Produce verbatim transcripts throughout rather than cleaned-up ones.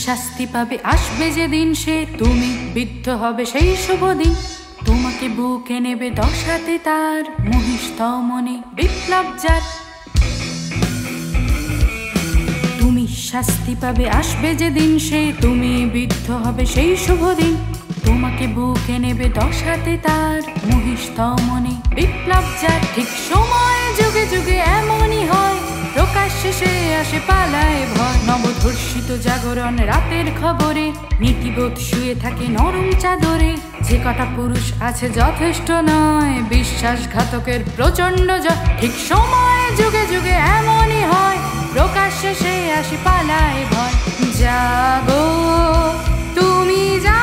শাস্তি পাবে আসবে যেদিন সে তুমি বিদ্ধ হবে সেই শুভ দিন তোমাকে বুকে নেবে দশ হাতে তার মহিষ্ঠ মনে বিপ্লব যার তুমি শাস্তি পাবে আসবে যেদিন সে তুমি বিদ্ধ হবে সেই শুভ দিন তোমাকে বুকে নেবে দশ হাতে তার মহিষ্ঠ মনে বিপ্লব যার ঠিক সময় যুগে যুগে এমনই হয় প্রকাশ্যে সে আসে পালায় ভয় নবধর্ষিত জাগরণ রাতের খবরে নীতিবোধ শুয়ে থাকে নরম চাদরে যে কটা পুরুষ আছে যথেষ্ট নয় বিশ্বাসঘাতকের প্রচন্ড জয় ঠিক সময় যুগে যুগে এমনই হয় প্রকাশ্যে সে আসে পালায় ভয় জাগো তুমি যা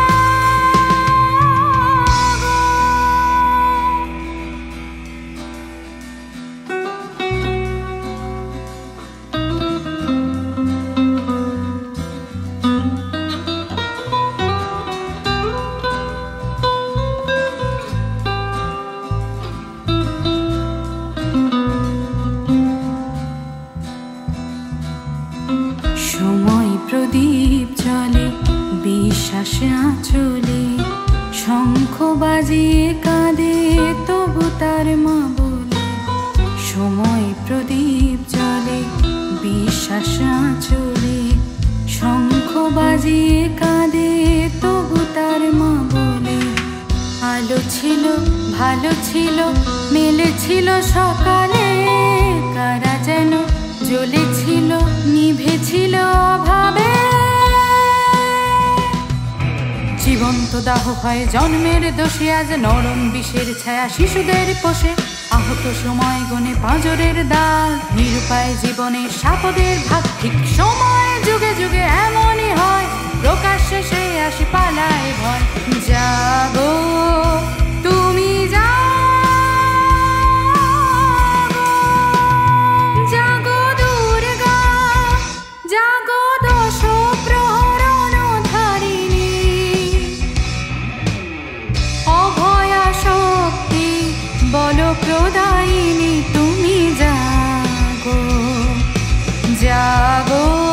প্রদীপ জলে বিশ্বাসে আঁচলে শঙ্খ বাজিয়ে কাঁদে তবু তার মা বলে সময় প্রদীপ জলে বিশ্বাস আঁচলে শঙ্খ বাজিয়ে কাঁদে তবু তার মা বলে আলো ছিল ভালো ছিল মেলেছিল সকালে কারা যেন জ্বলেছিল নিভেছিল অভাবে জীবন্ত দাহ হয় জন্মের দোষে আজ নরম বিষের ছায়া শিশুদের পোষে আহত সময় গনে পাঁজরের দাগ নিরুপায় জীবনে সাপদের ভাগ ঠিক সময় যুগে যুগে এমনই হয় প্রকাশ্যে সে আসি পালায় ভয় জাগো তুমি যা জাগো দুর্গা জাগো দশ প্রহরণ ধারিণী অভয়া শক্তি বল প্রদায়িনী তুমি জাগো জাগো